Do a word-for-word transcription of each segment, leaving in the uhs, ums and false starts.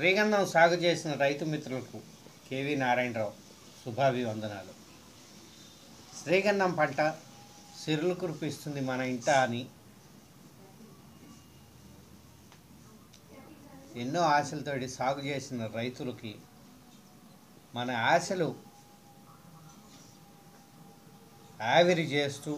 శ్రీగంధం సాగు చేసిన రైతు మిత్రులకు కే వి నారాయణ రావు శుభాభివందనాలు. శ్రీగంధం పంట సిరులు కురిపిస్తుంది మన ఇంట అని ఎన్నో ఆశలతోటి సాగు చేసిన రైతులకి మన ఆశలు ఆవిరి చేస్తూ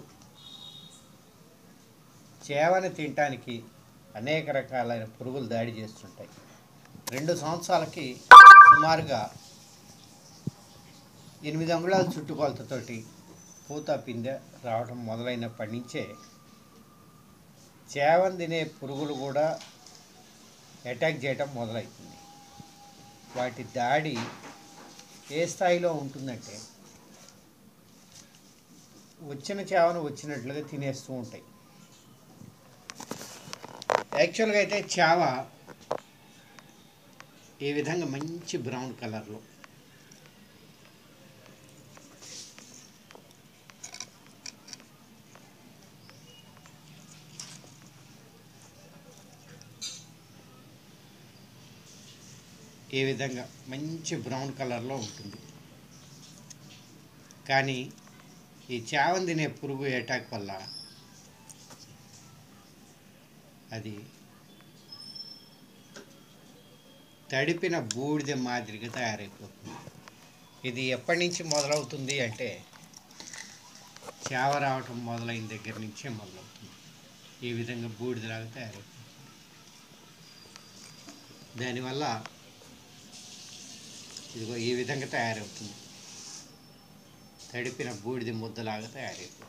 చేవని తినటానికి అనేక రకాలైన పురుగులు దాడి చేస్తుంటాయి. రెండు సంవత్సరాలకి సుమారుగా ఎనిమిది అంగుళాల చుట్టుకొలతతోటి పూత పిందె రావడం మొదలైనప్పటి నుంచే చేవని తినే పురుగులు కూడా అటాక్ చేయటం మొదలవుతుంది. వాటి దాడి ఏ స్థాయిలో ఉంటుందంటే వచ్చిన చేవను వచ్చినట్లుగా తినేస్తూ ఉంటాయి. యాక్చువల్గా అయితే చేవ ఈ విధంగా మంచి బ్రౌన్ కలర్లో ఈ విధంగా మంచి బ్రౌన్ కలర్లో ఉంటుంది. కానీ ఈ చేవని తినే పురుగు అటాక్ వల్ల అది తడిపిన బూడిద మాదిరిగా తయారైపోతుంది. ఇది ఎప్పటి నుంచి మొదలవుతుంది అంటే చేవ రావటం మొదలైన దగ్గర నుంచే మొదలవుతుంది. ఈ విధంగా బూడిదలాగా తయారైపోతుంది. దానివల్ల ఇదిగో ఈ విధంగా తయారవుతుంది. తడిపిన బూడిద ముద్దలాగా తయారైపోతుంది.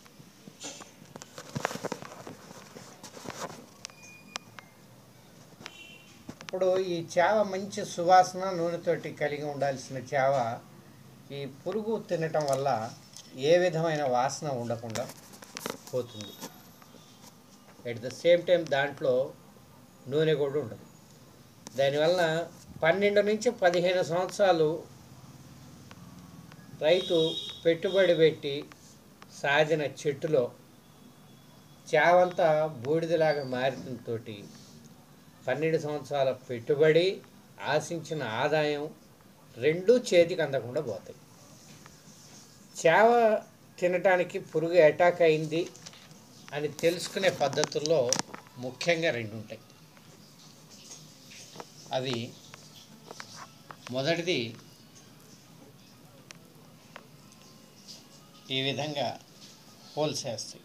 ఇప్పుడు ఈ చేవ మంచి సువాసన నూనెతోటి కలిగి ఉండాల్సిన చేవ ఈ పురుగు తినటం వల్ల ఏ విధమైన వాసన ఉండకుండా పోతుంది. ఎట్ ద సేమ్ టైం దాంట్లో నూనె కూడా ఉండదు. దానివల్ల పన్నెండు నుంచి పదిహేను సంవత్సరాలు రైతు పెట్టుబడి పెట్టి సాధిన చెట్టులో చేవంతా బూడిదలాగా మారినతో పన్నెండు సంవత్సరాల పెట్టుబడి ఆశించిన ఆదాయం రెండూ చేతికి అందకుండా పోతాయి. చేవ తినటానికి పురుగు అటాక్ అయింది అని తెలుసుకునే పద్ధతుల్లో ముఖ్యంగా రెండు ఉంటాయి. అవి మొదటిది ఈ విధంగా హోల్స్ వేస్తాయి.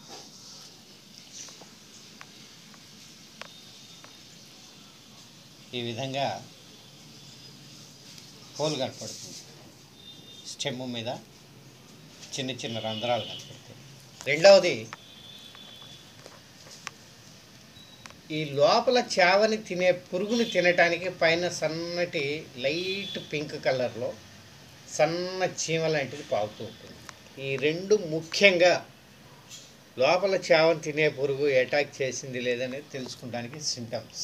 ఈ విధంగా హోల్ కనపడుతుంది. స్టెమ్ మీద చిన్న చిన్న రంధ్రాలు కనపడతాయి. రెండవది ఈ లోపల చేవని తినే పురుగుని తినటానికి పైన సన్నటి లైట్ పింక్ కలర్లో సన్న చీమ లాంటిది పాకుతూ ఉంటుంది. ఈ రెండు ముఖ్యంగా లోపల చేవని తినే పురుగు అటాక్ చేసింది లేదనేది తెలుసుకోవడానికి సింటమ్స్.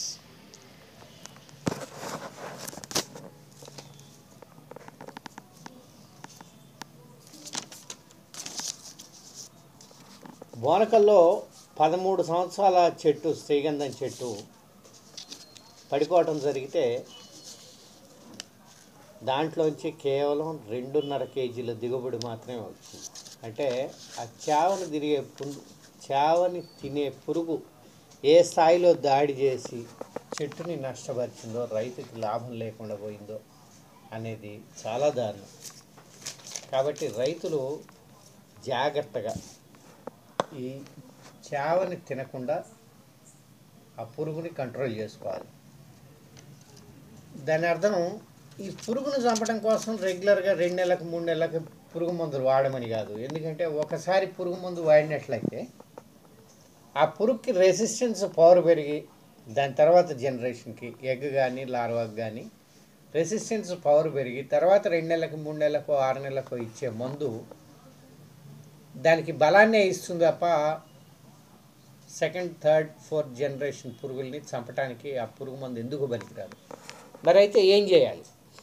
బోనకల్లో పదమూడు సంవత్సరాల చెట్టు శ్రీగంధం చెట్టు పడిపోవటం జరిగితే దాంట్లోంచి కేవలం రెండున్నర కేజీల దిగుబడి మాత్రమే వచ్చింది. అంటే ఆ చేవని తిరిగే పురుగు చేవని తినే పురుగు ఏ స్థాయిలో దాడి చేసి చెట్టుని నష్టపరిచిందో, రైతుకి లాభం లేకుండా పోయిందో అనేది చాలా దారుణం. కాబట్టి రైతులు జాగ్రత్తగా ఈ చేవని తినకుండా ఆ పురుగుని కంట్రోల్ చేసుకోవాలి. దాని అర్థం ఈ పురుగును చంపడం కోసం రెగ్యులర్గా రెండు నెలలకు మూడు నెలలకు పురుగు మందులు వాడమని కాదు. ఎందుకంటే ఒకసారి పురుగు మందు వాడినట్లయితే ఆ పురుగుకి రెసిస్టెన్స్ పవర్ పెరిగి దాని తర్వాత జనరేషన్కి ఎగ్ కానీ లార్వాకి కానీ రెసిస్టెన్స్ పవర్ పెరిగి తర్వాత రెండు నెలలకు మూడు నెలలకు ఆరు నెలలకు ఇచ్చే మందు దానికి బలాన్నే ఇస్తుంది తప్ప సెకండ్ థర్డ్ ఫోర్త్ జనరేషన్ పురుగుల్ని చంపడానికి ఆ పురుగు మందు ఎందుకు పనికిరాదు. మరి అయితే ఏం చేయాలి?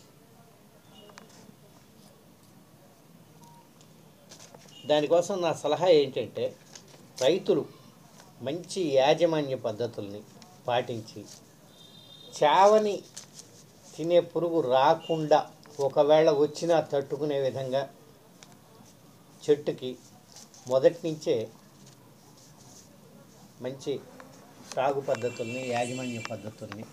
దానికోసం నా సలహా ఏంటంటే రైతులు మంచి యాజమాన్య పద్ధతుల్ని పాటించి చేవని తినే పురుగు రాకుండా ఒకవేళ వచ్చినా తట్టుకునే విధంగా చెట్టుకి మొదటి నుంచే మంచి సాగు పద్ధతుల్ని యాజమాన్య పద్ధతుల్ని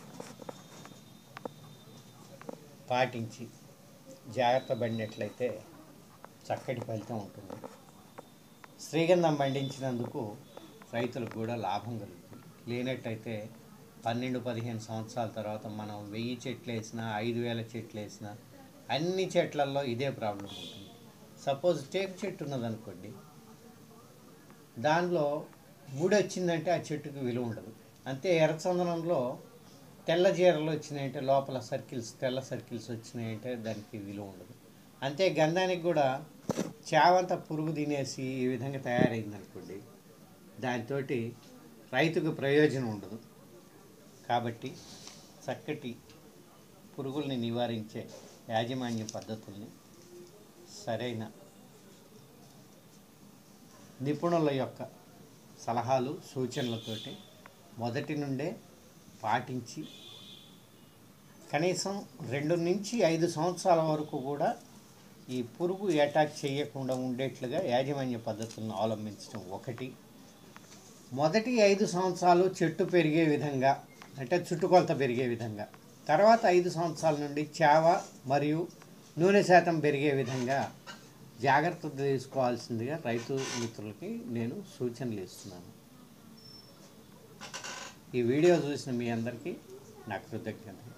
పాటించి జాగ్రత్త పడినట్లయితే చక్కటి ఫలితం ఉంటుంది. శ్రీగంధం పండించినందుకు రైతులకు కూడా లాభం కలుగుతుంది. లేనట్టయితే పన్నెండు పదిహేను సంవత్సరాల తర్వాత మనం వెయ్యి చెట్లు వేసినా ఐదు వేల చెట్లు వేసినా అన్ని చెట్లల్లో ఇదే ప్రాబ్లం ఉంటుంది. సపోజ్ టేకు చెట్టు ఉన్నదనుకోండి, దానిలో ముడి వచ్చిందంటే ఆ చెట్టుకు విలువ ఉండదు. అంతే ఎర్రచందనంలో తెల్ల జీరలు వచ్చినాయంటే, లోపల సర్కిల్స్ తెల్ల సర్కిల్స్ వచ్చినాయంటే దానికి విలువ ఉండదు. అంతే గంధానికి కూడా చావంత పురుగు తినేసి ఈ విధంగా తయారైందనుకోండి, దాంతో రైతుకు ప్రయోజనం ఉండదు. కాబట్టి చక్కటి పురుగుల్ని నివారించే యాజమాన్య పద్ధతుల్ని సరైన నిపుణుల యొక్క సలహాలు సూచనలతోటి మొదటి నుండే పాటించి కనీసం రెండు నుంచి ఐదు సంవత్సరాల వరకు కూడా ఈ పురుగు అటాక్ చేయకుండా ఉండేట్లుగా యాజమాన్య పద్ధతులను అవలంబించడం ఒకటి. మొదటి ఐదు సంవత్సరాలు చెట్టు పెరిగే విధంగా, అంటే చుట్టుకొలత పెరిగే విధంగా, తర్వాత ఐదు సంవత్సరాల నుండి చావ మరియు నూనె శాతం పెరిగే విధంగా జాగ్రత్తలు తీసుకోవాల్సిందిగా రైతు మిత్రులకి నేను సూచనలు ఇస్తున్నాను. ఈ వీడియో చూసిన మీ అందరికీ నా కృతజ్ఞతలు.